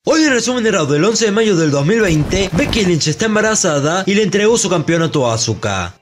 Hoy en resumen de Raw del 11 de mayo del 2020, Becky Lynch está embarazada y le entregó su campeonato a Asuka.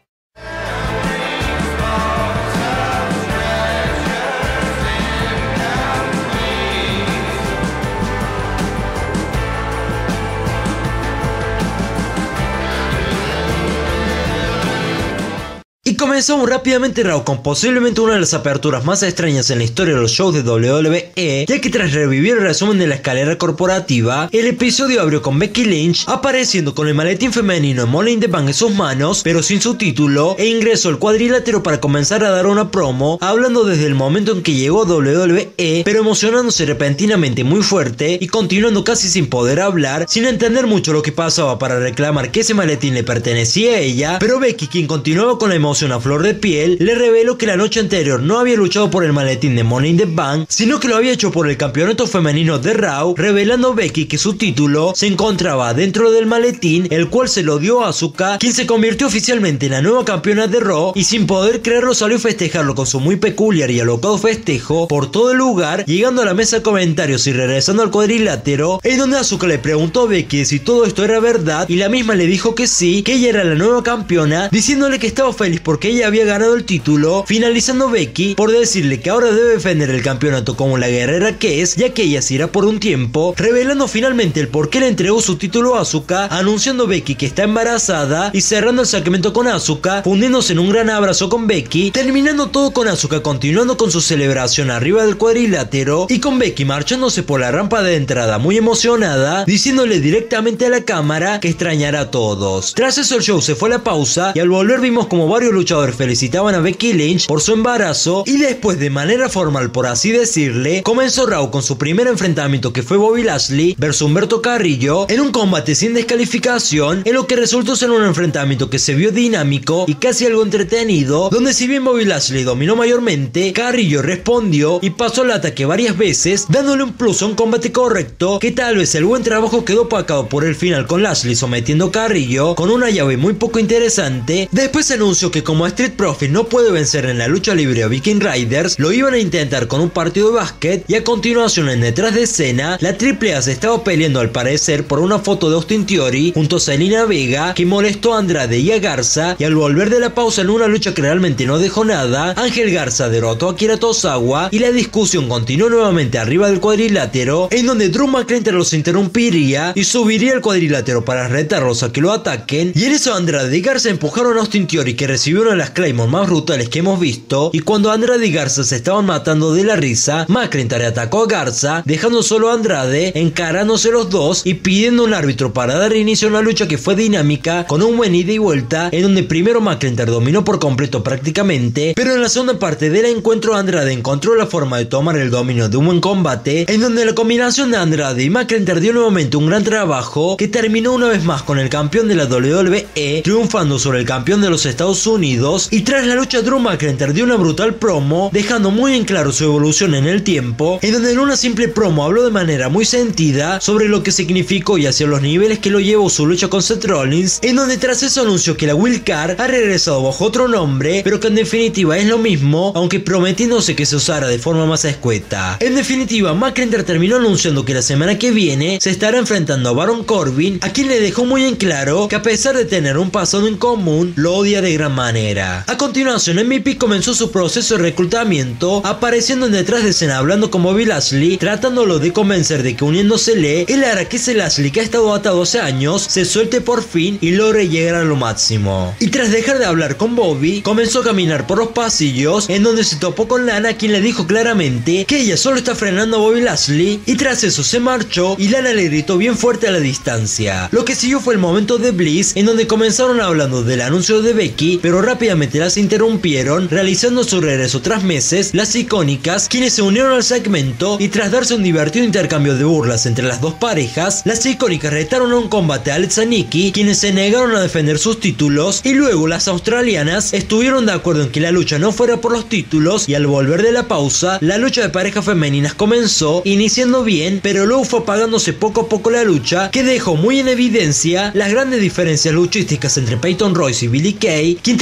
Y comenzamos rápidamente Raw con posiblemente una de las aperturas más extrañas en la historia de los shows de WWE, ya que tras revivir el resumen de la escalera corporativa, el episodio abrió con Becky Lynch apareciendo con el maletín femenino en Money in the Bank en sus manos, pero sin su título, e ingresó al cuadrilátero para comenzar a dar una promo, hablando desde el momento en que llegó a WWE, pero emocionándose repentinamente muy fuerte y continuando casi sin poder hablar, sin entender mucho lo que pasaba para reclamar que ese maletín le pertenecía a ella, pero Becky, quien continuaba con la emoción a flor de piel, le reveló que la noche anterior no había luchado por el maletín de Money in the Bank, sino que lo había hecho por el campeonato femenino de Raw, revelando Becky que su título se encontraba dentro del maletín, el cual se lo dio a Asuka, quien se convirtió oficialmente en la nueva campeona de Raw, y sin poder creerlo salió a festejarlo con su muy peculiar y alocado festejo por todo el lugar, llegando a la mesa de comentarios y regresando al cuadrilátero, en donde Asuka le preguntó a Becky si todo esto era verdad, y la misma le dijo que sí, que ella era la nueva campeona, diciéndole que estaba feliz porque ella había ganado el título, finalizando Becky por decirle que ahora debe defender el campeonato como la guerrera que es, ya que ella se irá por un tiempo, revelando finalmente el por qué le entregó su título a Asuka, anunciando Becky que está embarazada y cerrando el segmento con Asuka, fundiéndose en un gran abrazo con Becky, terminando todo con Asuka continuando con su celebración arriba del cuadrilátero y con Becky marchándose por la rampa de entrada muy emocionada, diciéndole directamente a la cámara que extrañará a todos. Tras eso el show se fue a la pausa y al volver vimos como varios luchadores felicitaban a Becky Lynch por su embarazo, y después, de manera formal por así decirle, comenzó Raw con su primer enfrentamiento, que fue Bobby Lashley versus Humberto Carrillo en un combate sin descalificación, en lo que resultó ser un enfrentamiento que se vio dinámico y casi algo entretenido, donde si bien Bobby Lashley dominó mayormente, Carrillo respondió y pasó al ataque varias veces, dándole un plus a un combate correcto, que tal vez el buen trabajo quedó opacado por el final con Lashley sometiendo a Carrillo con una llave muy poco interesante. Después se anunció que como Street Profits no puede vencer en la lucha libre a Viking Raiders, lo iban a intentar con un partido de básquet, y a continuación en detrás de escena, la AAA se estaba peleando al parecer por una foto de Austin Theory junto a Zelina Vega, que molestó a Andrade y a Garza, y al volver de la pausa en una lucha que realmente no dejó nada, Ángel Garza derrotó a Akira Tozawa y la discusión continuó nuevamente arriba del cuadrilátero, en donde Drew McIntyre los interrumpiría y subiría al cuadrilátero para retarlos a que lo ataquen, y en eso Andrade y Garza empujaron a Austin Theory, que recibió una de las Claymore más brutales que hemos visto, y cuando Andrade y Garza se estaban matando de la risa, McIntyre atacó a Garza, dejando solo a Andrade, encarándose los dos y pidiendo un árbitro para dar inicio a una lucha que fue dinámica, con un buen ida y vuelta, en donde primero McIntyre dominó por completo prácticamente, pero en la segunda parte del encuentro Andrade encontró la forma de tomar el dominio de un buen combate, en donde la combinación de Andrade y McIntyre dio nuevamente un gran trabajo, que terminó una vez más con el campeón de la WWE triunfando sobre el campeón de los Estados Unidos. Y tras la lucha, Drew McIntyre dio una brutal promo, dejando muy en claro su evolución en el tiempo, en donde en una simple promo habló de manera muy sentida sobre lo que significó y hacia los niveles que lo llevó su lucha con Seth Rollins, en donde tras eso anunció que la Wild Card ha regresado bajo otro nombre, pero que en definitiva es lo mismo, aunque prometiéndose que se usara de forma más escueta. En definitiva, McIntyre terminó anunciando que la semana que viene se estará enfrentando a Baron Corbin, a quien le dejó muy en claro que a pesar de tener un pasado en común, lo odia de gran manera. A continuación, MVP comenzó su proceso de reclutamiento, apareciendo en detrás de escena hablando con Bobby Lashley, tratándolo de convencer de que uniéndosele, él hará que ese Lashley que ha estado atado hace años se suelte por fin y logre llegar a lo máximo. Y tras dejar de hablar con Bobby, comenzó a caminar por los pasillos, en donde se topó con Lana, quien le dijo claramente que ella solo está frenando a Bobby Lashley, y tras eso se marchó y Lana le gritó bien fuerte a la distancia. Lo que siguió fue el momento de Bliss, en donde comenzaron hablando del anuncio de Becky, pero rápidamente las interrumpieron, realizando su regreso tras meses las icónicas, quienes se unieron al segmento, y tras darse un divertido intercambio de burlas entre las dos parejas, las icónicas retaron a un combate a Alexa y Nikki, quienes se negaron a defender sus títulos, y luego las australianas estuvieron de acuerdo en que la lucha no fuera por los títulos, y al volver de la pausa, la lucha de parejas femeninas comenzó, iniciando bien, pero luego fue apagándose poco a poco la lucha, que dejó muy en evidencia las grandes diferencias luchísticas entre Peyton Royce y Billie Kay, quien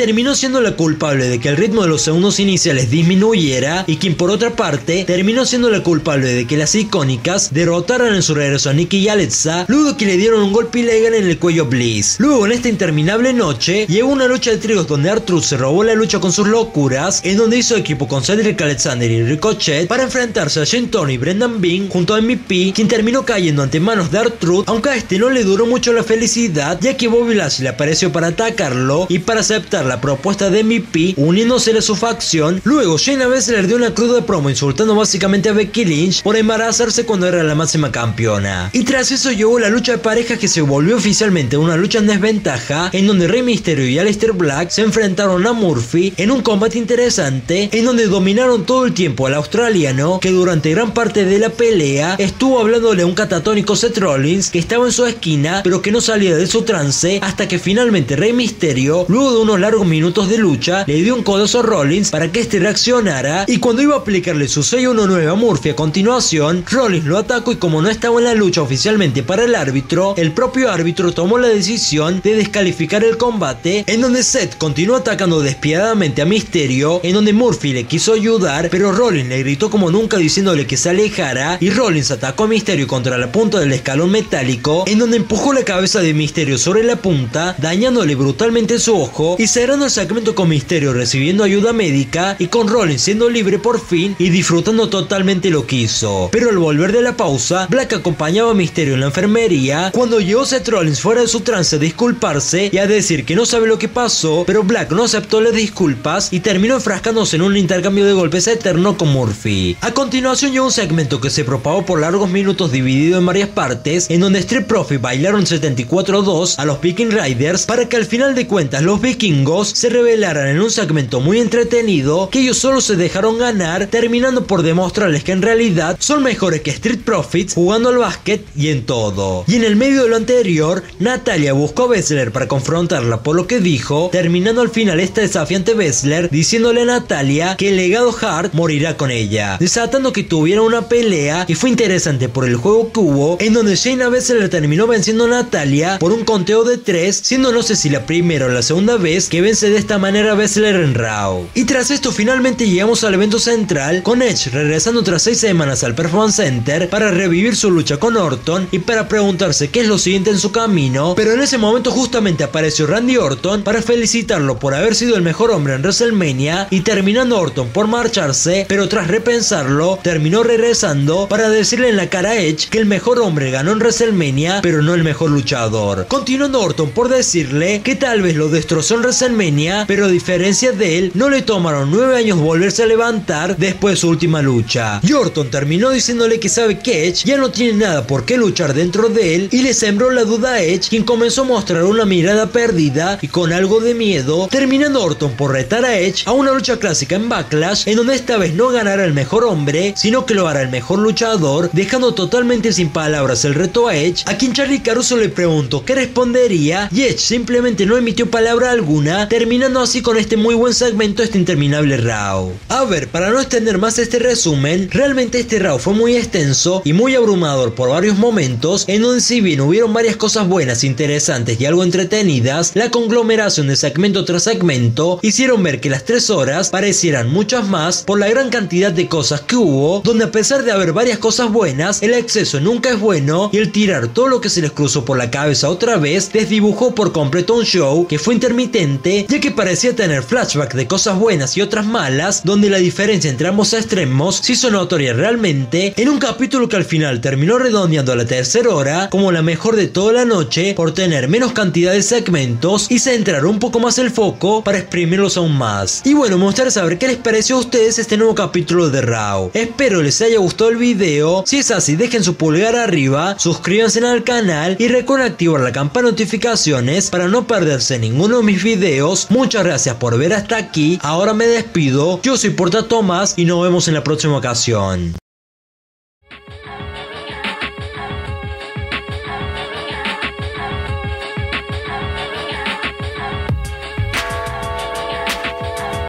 terminó siendo la culpable de que el ritmo de los segundos iniciales disminuyera y quien por otra parte terminó siendo la culpable de que las icónicas derrotaran en su regreso a Nikki y Alexa luego que le dieron un golpe ilegal en el cuello a Bliss. Luego en esta interminable noche llegó una lucha de tríos donde R-Truth se robó la lucha con sus locuras, en donde hizo equipo con Cedric Alexander y Ricochet para enfrentarse a Shane Thorne y Brendan Bean junto a MVP, quien terminó cayendo ante manos de R-Truth, aunque a este no le duró mucho la felicidad, ya que Bobby Lashley le apareció para atacarlo y para aceptar la propuesta de MVP, uniéndose a su facción. Luego Shayna Baszler dio una cruda promo insultando básicamente a Becky Lynch por embarazarse cuando era la máxima campeona. Y tras eso llegó la lucha de parejas que se volvió oficialmente una lucha en desventaja, en donde Rey Mysterio y Aleister Black se enfrentaron a Murphy en un combate interesante, en donde dominaron todo el tiempo al australiano, que durante gran parte de la pelea estuvo hablándole a un catatónico Seth Rollins que estaba en su esquina pero que no salía de su trance, hasta que finalmente Rey Mysterio, luego de unos largos minutos de lucha, le dio un codazo a Rollins para que este reaccionara, y cuando iba a aplicarle su 619 a Murphy a continuación, Rollins lo atacó y como no estaba en la lucha oficialmente para el árbitro, el propio árbitro tomó la decisión de descalificar el combate, en donde Seth continuó atacando despiadadamente a Mysterio, en donde Murphy le quiso ayudar, pero Rollins le gritó como nunca diciéndole que se alejara, y Rollins atacó a Mysterio contra la punta del escalón metálico, en donde empujó la cabeza de Mysterio sobre la punta, dañándole brutalmente su ojo y cerrando el segmento con Mysterio recibiendo ayuda médica y con Rollins siendo libre por fin y disfrutando totalmente lo que hizo. Pero al volver de la pausa, Black acompañaba a Mysterio en la enfermería cuando llegó Seth Rollins fuera de su trance a disculparse y a decir que no sabe lo que pasó, pero Black no aceptó las disculpas y terminó enfrascándose en un intercambio de golpes eterno con Murphy. A continuación llegó un segmento que se propagó por largos minutos dividido en varias partes, en donde Street Profits bailaron 74-2 a los Viking Raiders para que al final de cuentas los vikingos se revelaran en un segmento muy entretenido, que ellos solo se dejaron ganar, terminando por demostrarles que en realidad son mejores que Street Profits jugando al básquet y en todo. Y en el medio de lo anterior, Natalya buscó a Baszler para confrontarla por lo que dijo, terminando al final esta desafiante Baszler diciéndole a Natalya que el legado Hart morirá con ella, desatando que tuvieran una pelea, y fue interesante por el juego que hubo, en donde Shayna Baszler terminó venciendo a Natalya por un conteo de 3, siendo no sé si la primera o la segunda vez que vence de esta manera a Baszler en Raw. Y tras esto finalmente llegamos al evento central, con Edge regresando tras 6 semanas al Performance Center para revivir su lucha con Orton y para preguntarse qué es lo siguiente en su camino, pero en ese momento justamente apareció Randy Orton para felicitarlo por haber sido el mejor hombre en WrestleMania, y terminando Orton por marcharse, pero tras repensarlo terminó regresando para decirle en la cara a Edge que el mejor hombre ganó en WrestleMania pero no el mejor luchador, continuando Orton por decirle que tal vez lo destrozó en WrestleMania, pero a diferencia de él no le tomaron 9 años volverse a levantar después de su última lucha, y Orton terminó diciéndole que sabe que Edge ya no tiene nada por qué luchar dentro de él, y le sembró la duda a Edge, quien comenzó a mostrar una mirada perdida y con algo de miedo, terminando Orton por retar a Edge a una lucha clásica en Backlash, en donde esta vez no ganará el mejor hombre, sino que lo hará el mejor luchador, dejando totalmente sin palabras el reto a Edge, a quien Charly Caruso le preguntó qué respondería, y Edge simplemente no emitió palabra alguna, terminando así con este muy buen segmento, este interminable Raw. A ver, para no extender más este resumen, realmente este Raw fue muy extenso y muy abrumador por varios momentos, en donde si bien hubieron varias cosas buenas, interesantes y algo entretenidas, la conglomeración de segmento tras segmento hicieron ver que las 3 horas parecieran muchas más por la gran cantidad de cosas que hubo, donde a pesar de haber varias cosas buenas, el exceso nunca es bueno, y el tirar todo lo que se les cruzó por la cabeza otra vez desdibujó por completo un show que fue intermitente, ya que parecía tener flashback de cosas buenas y otras malas, donde la diferencia entre ambos extremos se hizo notoria realmente, en un capítulo que al final terminó redondeando a la tercera hora como la mejor de toda la noche por tener menos cantidad de segmentos y centrar un poco más el foco para exprimirlos aún más. Y bueno, me gustaría saber qué les pareció a ustedes este nuevo capítulo de Raw. Espero les haya gustado el video. Si es así, dejen su pulgar arriba, suscríbanse al canal y recuerden activar la campana de notificaciones para no perderse ninguno de mis videos. Muchas gracias por ver hasta aquí. Ahora me despido. Yo soy Porta Tomás y nos vemos en la próxima ocasión.